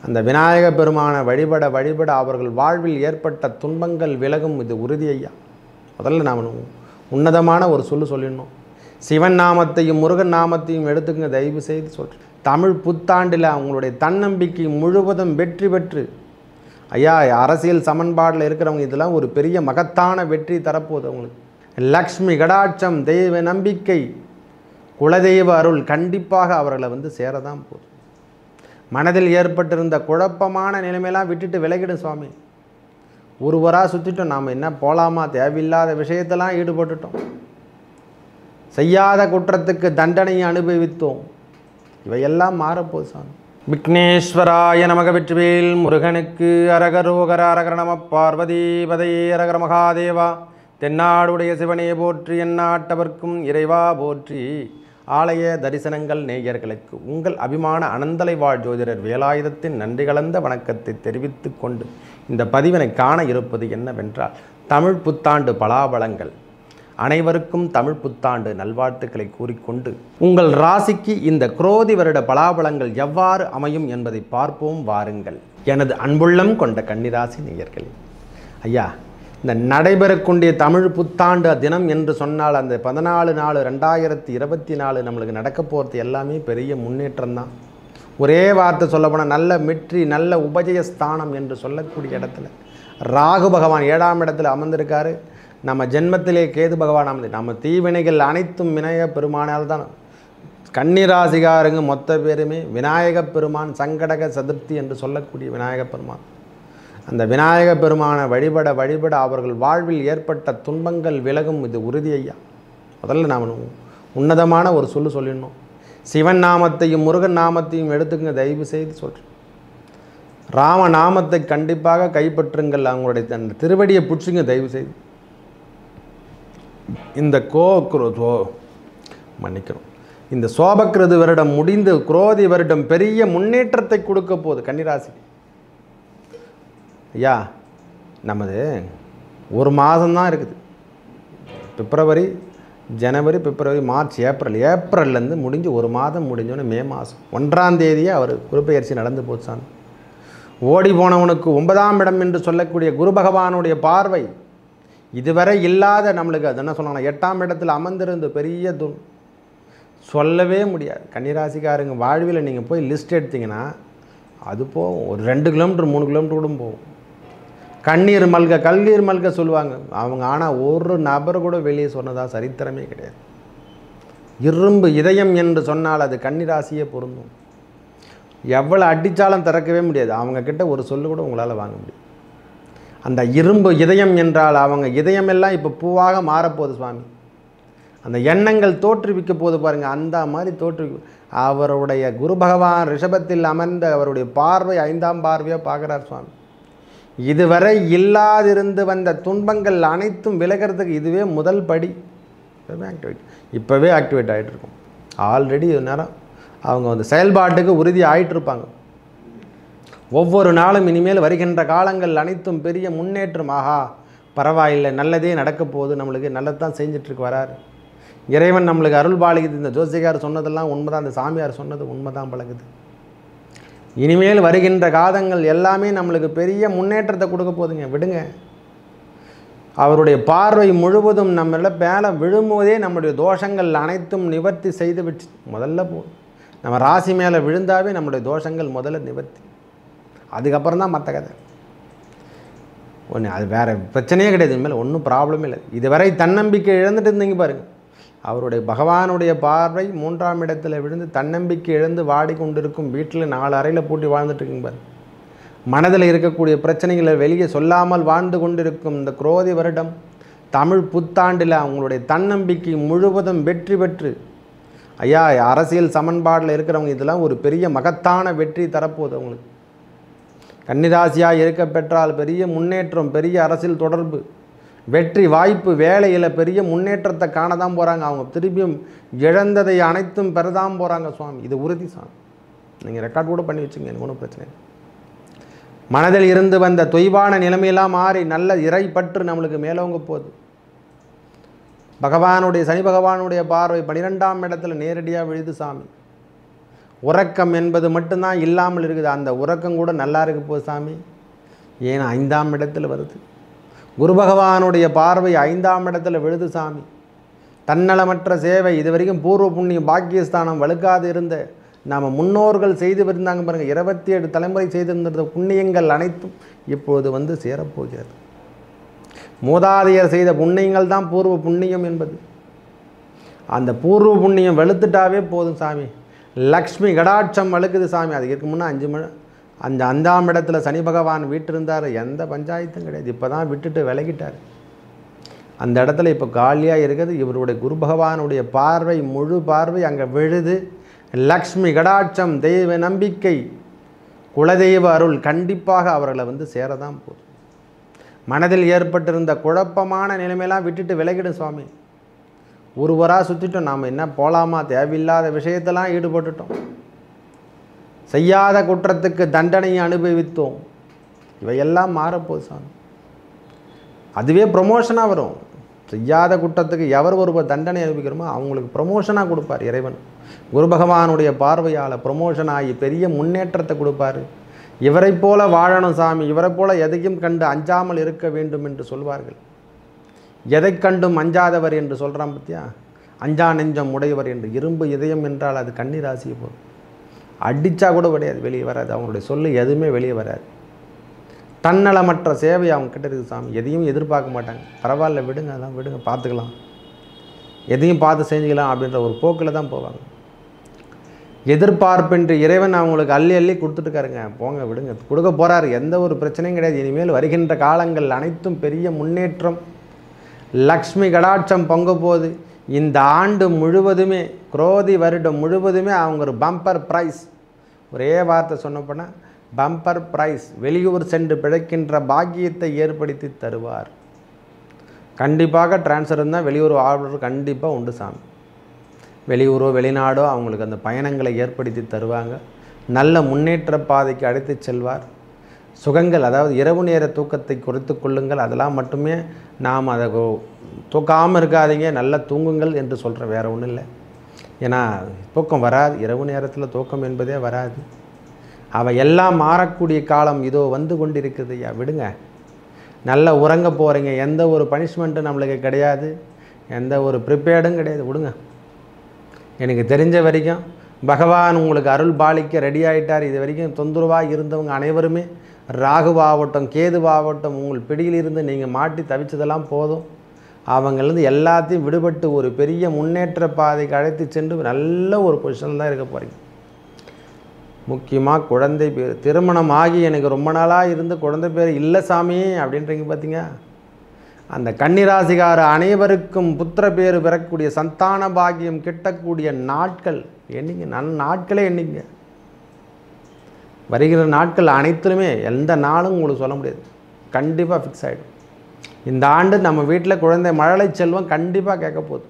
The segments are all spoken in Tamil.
அந்த விநாயக பெருமானை வழிபட வழிபட அவர்கள் வாழ்வில் ஏற்பட்ட துன்பங்கள் விலகும். இது உறுதி ஐயா. முதல்ல நாம் உன்னதமான ஒரு சொல்லிடணும். சிவன் நாமத்தையும் முருகன் நாமத்தையும் எடுத்துங்க, தயவு செய்து சொல்கிறேன். தமிழ் புத்தாண்டில் அவங்களுடைய தன்னம்பிக்கை முழுவதும் வெற்றி பெற்று ஐயா அரசியல் சமன்பாடில் இருக்கிறவங்க இதெல்லாம் ஒரு பெரிய மகத்தான வெற்றி தரப்போகுது அவங்களுக்கு. லக்ஷ்மி கடாட்சம், தெய்வ நம்பிக்கை, குலதெய்வ அருள் கண்டிப்பாக அவர்களை சேரதான் போகுது. மனதில் ஏற்பட்டிருந்த குழப்பமான நிலைமையெல்லாம் விட்டுட்டு விலகிடும் சுவாமி. ஒருவராக சுற்றிட்டோம், நாம் என்ன போகலாமா, தேவையில்லாத விஷயத்தெல்லாம் ஈடுபட்டுட்டோம், செய்யாத குற்றத்துக்கு தண்டனையை அனுபவித்தோம், இவையெல்லாம் மாறப்போகுது சாமி. விக்னேஸ்வராய நமக. வெற்றிவேல் முருகனுக்கு அரகரோகர. அரகர நம பார்வதீபதையே. அரகர மகாதேவா. தென்னாடுடைய சிவனே போற்றி, எந்நாட்டவர்க்கும் இறைவா போற்றி. ஆலய தரிசனங்கள் நேயர்களுக்கு உங்கள் அபிமான அனந்தலை வாழ் ஜோதிடர் வேலாயுதத்தின் நன்றி கலந்த வணக்கத்தை தெரிவித்து கொண்டு இந்த பதிவினை காண இருப்பது என்னவென்றால், தமிழ் புத்தாண்டு பலாபலங்கள். அனைவருக்கும் தமிழ் புத்தாண்டு நல்வாழ்த்துக்களை கூறிக்கொண்டு உங்கள் ராசிக்கு இந்த குரோதி வருட பலாபலங்கள் எவ்வாறு அமையும் என்பதை பார்ப்போம் வாருங்கள். எனது அன்புள்ளம் கொண்ட கன்னிராசி நேயர்களே, ஐயா இந்த நடைபெறக்கூடிய தமிழ் புத்தாண்டு தினம் என்று சொன்னால் அந்த 14/4/2024 நம்மளுக்கு நடக்க போகிறது எல்லாமே பெரிய முன்னேற்றம் தான். ஒரே வார்த்தை சொல்லப்போனால் நல்ல வெற்றி, நல்ல உபஜயஸ்தானம் என்று சொல்லக்கூடிய இடத்துல ராகு பகவான் 7ஆம் இடத்துல அமர்ந்திருக்காரு. நம்ம ஜென்மத்திலே கேது பகவான் நம்ம தீவினைகள் அனைத்தும் விநாயக பெருமானால் தான். கன்னிராசிகாரங்க மொத்த பேருமே விநாயக பெருமான் சங்கடக சதுர்த்தி என்று சொல்லக்கூடிய விநாயக பெருமான். அந்த விநாயக பெருமானை வழிபட வழிபட அவர்கள் வாழ்வில் ஏற்பட்ட துன்பங்கள் விலகும். இது உறுதி ஐயா. முதல்ல நாம் உன்னதமான ஒரு சொல்லிடணும். சிவன் நாமத்தையும் முருகன் நாமத்தையும் எடுத்துங்க, தயவு செய்து சொல்கிறேன். ராம நாமத்தை கண்டிப்பாக கைப்பற்றுங்கள். அவங்களுடைய அந்த திருவடியை பிடிச்சிங்க தயவு செய்து. இந்த மன்னிக்கணும், இந்த சோபக்கிருது வருடம் முடிந்து குரோதி வருடம் பெரிய முன்னேற்றத்தை கொடுக்க போகுது கன்னிராசி. ஐயா நமது ஒரு மாதம்தான் இருக்குது. பிப்ரவரி, ஜனவரி, பிப்ரவரி, மார்ச், ஏப்ரல்லேருந்து முடிஞ்சு ஒரு மாதம் முடிஞ்சோன்னே மே மாதம் 1ஆம் தேதியே அவர் குருப்பெயர்ச்சி நடந்து போச்சான். ஓடி போனவனுக்கு 9ஆம் இடம் என்று சொல்லக்கூடிய குரு பகவானுடைய பார்வை இதுவரை இல்லாத நம்மளுக்கு அது என்ன சொல்லலாம், 8ஆம் இடத்தில் அமர்ந்திருந்த பெரிய சொல்லவே முடியாது. கன்னிராசிக்காரங்க வாழ்வில் நீங்கள் போய் லிஸ்ட் எடுத்திங்கன்னா அது போகும், ஒரு 2 கிலோமீட்டர் 3 கிலோமீட்டர் கூட போகும். கண்ணீர் மல்க சொல்லுவாங்க அவங்க. ஆனால் ஒரு நபர் கூட வெளியே சொன்னதாக சரித்திரமே கிடையாது. இரும்பு இதயம் என்று சொன்னால் அது கன்னிராசியே பொருந்தும். எவ்வளோ அடித்தாலும் திறக்கவே முடியாது. அவங்கக்கிட்ட ஒரு சொல்லு கூட உங்களால் வாங்க முடியும். அந்த இரும்பு இதயம் என்றால் அவங்க இதயமெல்லாம் இப்போ பூவாக மாறப்போகுது சுவாமி. அந்த எண்ணங்கள் தோற்றுவிக்க போது பாருங்கள், அந்த மாதிரி அவருடைய குரு பகவான் ரிஷபத்தில் அமர்ந்த அவருடைய பார்வை 5ஆம் பார்வையாக பார்க்குறார் சுவாமி. இதுவரை இல்லாதிருந்து வந்த துன்பங்கள் அனைத்தும் விலகிறதுக்கு இதுவே முதல் படி. இப்போவே ஆக்டிவேட் ஆகிட்டு இருக்கும். ஆல்ரெடி நேரம் அவங்க செயல்பாட்டுக்கு உறுதி ஆகிட்டு இருப்பாங்க. ஒவ்வொரு நாளும் இனிமேல் வருகின்ற காலங்கள் அனைத்தும் பெரிய முன்னேற்றம். ஆஹா பரவாயில்லை, நல்லதே நடக்க போகுது, நம்மளுக்கு நல்லதான் செஞ்சிட்ருக்கு வராரு இறைவன், நம்மளுக்கு அருள் பாலிக்குது. இந்த ஜோசிகார் சொன்னதெல்லாம் உண்மைதான், அந்த சாமியார் சொன்னது உண்மைதான் பழகுது. இனிமேல் வருகின்ற காலங்கள் எல்லாமே நம்மளுக்கு பெரிய முன்னேற்றத்தை கொடுக்க போதுங்க. விடுங்க, அவருடைய பார்வை முழுவதும் நம்மள மேலே விழும்போதே நம்முடைய தோஷங்கள் அனைத்தும் நிவர்த்தி செய்து விட்டு முதல்ல நம்ம ராசி மேலே விழுந்தாவே நம்முடைய தோஷங்கள் முதல்ல நிவர்த்தி, அதுக்கப்புறம் தான் மற்ற கதை. அது வேறு பிரச்சனையே கிடையாது. இனிமேல் ஒன்றும் ப்ராப்ளமே இல்லை. இதுவரை தன்னம்பிக்கை இழந்துட்டு இருந்தீங்க பாருங்கள், அவருடைய பகவானுடைய பார்வை 3ஆம் இடத்துல விழுந்து தன்னம்பிக்கை இழந்து வாடிக்கொண்டிருக்கும் வீட்டில் 4 அறையில் பூட்டி வாழ்ந்துட்டுருக்குங்க பாருங்கள். மனதில் இருக்கக்கூடிய பிரச்சனைகளை வெளியே சொல்லாமல் வாழ்ந்து கொண்டிருக்கும் இந்த குரோதி வருடம் தமிழ் புத்தாண்டில் அவங்களுடைய தன்னம்பிக்கை முழுவதும் வெற்றி பெற்று ஐயா அரசியல் சமன்பாடில் இருக்கிறவங்க இதெல்லாம் ஒரு பெரிய மகத்தான வெற்றி தரப்போகுது அவங்களுக்கு. கன்னிராசியாக இருக்க பெற்றால் பெரிய முன்னேற்றம், பெரிய அரசியல் தொடர்பு, வெற்றி வாய்ப்பு, வேலையில் பெரிய முன்னேற்றத்தை காண தான் போகிறாங்க. அவங்க திரும்பியும் இழந்ததை அனைத்தும் பெறதான் போகிறாங்க சுவாமி. இது உறுதி சாமி. நீங்கள் ரெக்கார்ட் கூட பண்ணி வச்சுங்க, எனக்கு ஒன்றும் பிரச்சனை இல்லை. மனதில் இருந்து வந்த தொய்வான நிலைமையெல்லாம் மாறி நல்ல இறைப்பற்று நம்மளுக்கு மேலோங்க போகுது. சனி பகவானுடைய பார்வை 12ஆம் இடத்துல நேரடியாக விழுது சாமி. உறக்கம் என்பது மட்டும்தான் இல்லாமல் இருக்குது. அந்த உறக்கம் கூட நல்லா இருக்கு போது சாமி. ஏன்னா 5ஆம் இடத்துல வருது. குரு பகவானுடைய பார்வை 5ஆம் இடத்துல விழுது சாமி. தன்னலமற்ற சேவை, இது வரைக்கும் பூர்வ புண்ணியம் பாக்கியஸ்தானம் வலுக்காது இருந்த நாம் முன்னோர்கள் செய்து இருந்தாங்க பாருங்கள், 27 தலைமுறை செய்திருந்த புண்ணியங்கள் அனைத்தும் இப்போது சேரப்போகிறது. மூதாதையர் செய்த புண்ணியங்கள் தான் பூர்வ புண்ணியம் என்பது. அந்த பூர்வ புண்ணியம் வெளுத்துட்டாவே போதும் சாமி. லக்ஷ்மி கடாட்சம் வழுக்குது சாமி. அதுக்கு முன்னே 5ஆம் இடத்துல சனி பகவான் வீட்டிருந்தார். எந்த பஞ்சாயத்தும் கிடையாது. இப்போ தான் விட்டுட்டு விலகிட்டார். அந்த இடத்துல இப்போ காலியாக இருக்குது. இவருடைய குரு பகவானுடைய பார்வை, முழு பார்வை அங்கே விழுது. லக்ஷ்மி கடாட்சம், தெய்வ நம்பிக்கை, குலதெய்வ அருள் கண்டிப்பாக அவர்களை சேரதான் போதும். மனதில் ஏற்பட்டிருந்த குழப்பமான நிலைமையெல்லாம் விட்டுட்டு விலகிடும் சுவாமி. ஒருவராக சுற்றிட்டோம். நாம் என்ன போகலாமா, தேவையில்லாத விஷயத்தெல்லாம் ஈடுபட்டுட்டோம். செய்யாத குற்றத்துக்கு தண்டனையை அனுபவித்தோம். இவையெல்லாம் மாறப்போகுது சாமி. அதுவே ப்ரொமோஷனாக வரும். செய்யாத குற்றத்துக்கு எவர் ஒருவர் தண்டனை அனுபவிக்கிறோமோ அவங்களுக்கு ப்ரொமோஷனாக கொடுப்பார் இறைவன். குரு பகவானுடைய பார்வையால் ப்ரொமோஷன் ஆகி பெரிய முன்னேற்றத்தை கொடுப்பார். இவரை போல வாழணும் சாமி, இவரை போல எதையும் கண்டு அஞ்சாமல் இருக்க வேண்டும் என்று சொல்வார்கள். எதை கண்டும் அஞ்சாதவர் என்று சொல்கிறான் பற்றியா, அஞ்சா நெஞ்சம் உடையவர் என்று. இரும்பு இதயம் என்றால் அது கண்ணீராசியை போகும். அடித்தா கூட கிடையாது, வெளியே வராது. அவங்களுடைய சொல்லு எதுவுமே வெளியே வராது. தன்னலமற்ற சேவை அவங்க கிட்ட இருக்குது சாமி. எதையும் எதிர்பார்க்க மாட்டாங்க. பரவாயில்ல விடுங்க, அதெல்லாம் விடுங்க, பார்த்துக்கலாம், எதையும் பார்த்து செஞ்சுக்கலாம் அப்படின்ற ஒரு போக்கில் தான் போவாங்க. எதிர்பார்ப்பின்றி இறைவன் அவங்களுக்கு அள்ளி அள்ளி கொடுத்துட்டுருக்காருங்க. போங்க விடுங்க, கொடுக்க போகிறாரு. எந்த ஒரு பிரச்சனையும் கிடையாது. இனிமேல் வருகின்ற காலங்கள் அனைத்தும் பெரிய முன்னேற்றம். லக்ஷ்மி கடாட்சம் பொங்க போது. இந்த ஆண்டு முழுவதுமே, குரோதி வருடம் முழுவதுமே அவங்க ஒரு பம்பர் ப்ரைஸ். ஒரே வார்த்தை சொன்னப்போனால் பம்பர் ப்ரைஸ். வெளியூர் சென்று பிழைக்கின்ற பாக்கியத்தை ஏற்படுத்தி தருவார். கண்டிப்பாக டிரான்ஸ்ஃபர் இருந்தால் வெளியூர் ஆர்டர் கண்டிப்பாக உண்டு சாமி. வெளியூரோ வெளிநாடோ அவங்களுக்கு அந்த பயணங்களை ஏற்படுத்தி தருவாங்க. நல்ல முன்னேற்ற பாதைக்கு அழைத்து செல்வார். சுகங்கள், அதாவது இரவு நேர தூக்கத்தை குறைத்து கொள்ளுங்கள். அதெல்லாம் மட்டுமே நாம் அதை தூக்காமல் இருக்காதீங்க, நல்லா தூங்குங்கள் என்று சொல்கிறேன், வேறு ஒன்றும் இல்லை. ஏன்னா தூக்கம் வராது, இரவு நேரத்தில் தூக்கம் என்பதே வராது. எல்லாம் மாறக்கூடிய காலம் இதோ வந்து கொண்டிருக்குது. ஐயா விடுங்க, நல்லா உறங்க போகிறீங்க. எந்த ஒரு பனிஷ்மெண்ட்டும் நம்மளுக்கு கிடையாது, எந்த ஒரு ப்ரிப்பேர்டும் கிடையாது. விடுங்க. எனக்கு தெரிஞ்ச வரைக்கும் பகவான் உங்களுக்கு அருள் பாலிக்க ரெடி ஆகிட்டார். இது வரைக்கும் தொந்தரவாக இருந்தவங்க அனைவருமே, ராகுவாகட்டும் கேதுவாகட்டும், உங்கள் பிடியிலிருந்து நீங்கள் மாட்டி தவிச்சதெல்லாம் போதும். அவங்கள்லேருந்து எல்லாத்தையும் விடுபட்டு ஒரு பெரிய முன்னேற்ற பாதைக்கு அழைத்து சென்று நல்ல ஒரு பொசிஷனில் தான் இருக்க போகிறீங்க. முக்கியமாக குழந்தை பேர். திருமணம் ஆகி எனக்கு ரொம்ப நாளாக இருந்து குழந்தை பேர் இல்லை சாமி அப்படின்றீங்க பார்த்தீங்க. அந்த கன்னிராசிகார அனைவருக்கும் புத்திர பேர் பெறக்கூடிய சந்தான பாக்கியம் கிட்டக்கூடிய நாட்கள் எண்ணிங்க. நாட்களே எண்ணிங்க. வருகிற நாட்கள் அனைத்துமே எந்த நாளும் உங்களுக்கு சொல்ல முடியாது. கண்டிப்பாக ஃபிக்ஸ் ஆகிடும். இந்த ஆண்டு நம்ம வீட்டில் குழந்தை மழலை செல்வம் கண்டிப்பாக கேட்க போகுது.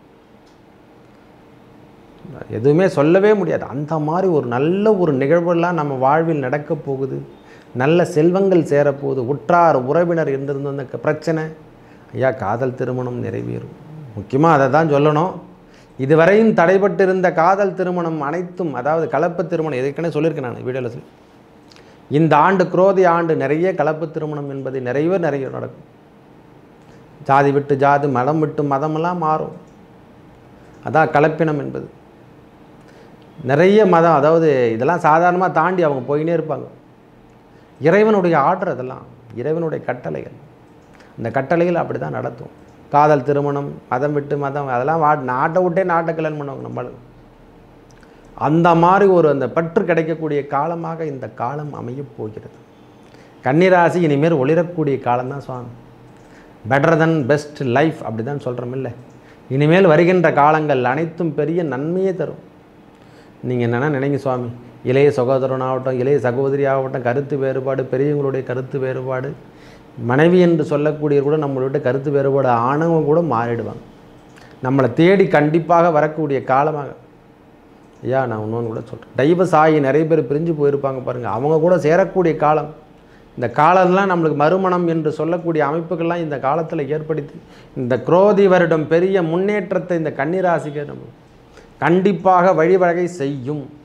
எதுவுமே சொல்லவே முடியாது. அந்த மாதிரி ஒரு நல்ல ஒரு நிகழ்வுலாம் நம்ம வாழ்வில் நடக்க போகுது. நல்ல செல்வங்கள் சேரப்போகுது. உற்றார் உறவினர் இருந்திருந்த அந்த பிரச்சனை, ஐயா காதல் திருமணம் நிறைவேறும். முக்கியமாக அதை தான் சொல்லணும். இதுவரையும் தடைபட்டிருந்த காதல் திருமணம் அனைத்தும், அதாவது கலப்பு திருமணம், எதுக்குன்னே சொல்லியிருக்கேன் நான் வீடியோவில் சொல்லி. இந்த ஆண்டு குரோதி ஆண்டு நிறைய கலப்பு திருமணம் என்பது நிறைய நடக்கும். ஜாதி விட்டு ஜாதி, மதம் விட்டு மதமெல்லாம் மாறும். அதான் கலப்பினம் என்பது. நிறைய மதம், அதாவது இதெல்லாம் சாதாரணமாக தாண்டி அவங்க போயினே இருப்பாங்க. இறைவனுடைய ஆர்டர், அதெல்லாம் இறைவனுடைய கட்டளைகள். அந்த கட்டளைகள் அப்படி தான் நடத்தும். காதல் திருமணம், மதம் விட்டு மதம், அதெல்லாம் நாட்டை விட்டே நாட்டை கல்யாணம் பண்ணுவாங்க நம்மளுக்கு. அந்த மாதிரி ஒரு அந்த பற்று கிடைக்கக்கூடிய காலமாக இந்த காலம் அமையப் போகிறது. கன்னிராசி இனிமேல் ஒளிரக்கூடிய காலம்தான் சுவாமி. பெட்டர் தென் பெஸ்ட் லைஃப் அப்படி தான் சொல்கிறோம் இல்லை. இனிமேல் வருகின்ற காலங்கள் அனைத்தும் பெரிய நன்மையே தரும். நீங்கள் என்னென்னா நினைங்க சுவாமி, இளைய சகோதரனாகட்டும், இளைய சகோதரி ஆகட்டும், கருத்து வேறுபாடு, பெரியவங்களுடைய கருத்து வேறுபாடு, மனைவி என்று சொல்லக்கூடிய கூட நம்மளோட கருத்து வேறுபாடு ஆணவங்க கூட மாறிடுவாங்க. நம்மளை தேடி கண்டிப்பாக வரக்கூடிய காலமாக. ஐயா நான் இன்னொன்று கூட சொல்கிறேன், டைவர்ஸ் ஆகி நிறைய பேர் பிரிஞ்சு போயிருப்பாங்க பாருங்கள், அவங்க கூட சேரக்கூடிய காலம். இந்த காலம்லாம் நம்மளுக்கு மறுமணம் என்று சொல்லக்கூடிய அமைப்புகள்லாம் இந்த காலத்தில் ஏற்படுத்தி இந்த குரோதி வருடம் பெரிய முன்னேற்றத்தை இந்த கன்னிராசிக்கு நம்ம கண்டிப்பாக வழிவகை செய்யும்.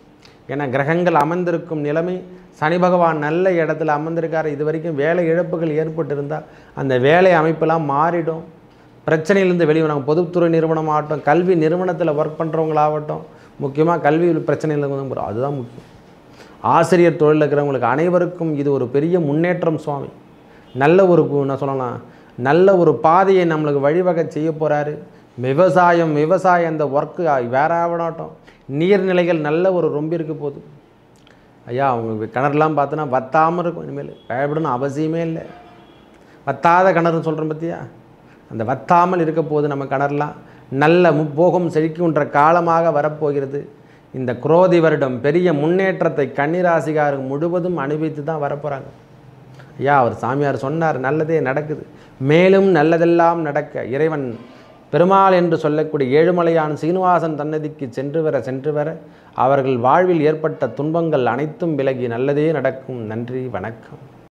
ஏன்னா கிரகங்கள் அமர்ந்திருக்கும் நிலைமை, சனி பகவான் நல்ல இடத்துல அமர்ந்திருக்கார். இது வரைக்கும் வேலை இழப்புகள் ஏற்பட்டிருந்தால் அந்த வேலை அமைப்பெல்லாம் மாறிடும். பிரச்சனையிலேருந்து வெளியே நாங்கள் பொதுத்துறை நிறுவனம் ஆகட்டும், கல்வி நிறுவனத்தில் ஒர்க் பண்ணுறவங்களாகட்டும், முக்கியமாக கல்வி பிரச்சனையில் வந்து அதுதான் முக்கியம். ஆசிரியர் தொழிலில் இருக்கிறவங்களுக்கு அனைவருக்கும் இது ஒரு பெரிய முன்னேற்றம் சுவாமி. நல்ல ஒரு நான் சொல்லலாம், நல்ல ஒரு பாதையை நம்மளுக்கு வழிவகை செய்ய போகிறாரு. விவசாயம் அந்த ஒர்க்கு வேற ஆகட்டும், நீர்நிலைகள் நல்ல ஒரு ரொம்ப இருக்க போகுது. ஐயா அவங்க கிணறுலாம் பார்த்தோன்னா வத்தாமல் இருக்கும். இனிமேல் பயப்படணும் அவசியமே இல்லை. வத்தாத கிணறுன்னு சொல்கிறேன் பார்த்தியா, அந்த வத்தாமல் இருக்க போது நம்ம கிணறுலாம் நல்ல முப்போகம் செழிக்கின்ற காலமாக வரப்போகிறது. இந்த குரோதி வருடம் பெரிய முன்னேற்றத்தை கன்னிராசிகாரங்க முழுவதும் அனுபவித்து தான் வரப்போகிறாங்க. ஐயா அவர் சாமியார் சொன்னார், நல்லதே நடக்குது, மேலும் நல்லதெல்லாம் நடக்க இறைவன் பெருமாள் என்று சொல்லக்கூடிய ஏழுமலையான் சீனிவாசன் சன்னதிக்கு சென்று வர அவர்கள் வாழ்வில் ஏற்பட்ட துன்பங்கள் அனைத்தும் விலகி நல்லதே நடக்கும். நன்றி, வணக்கம்.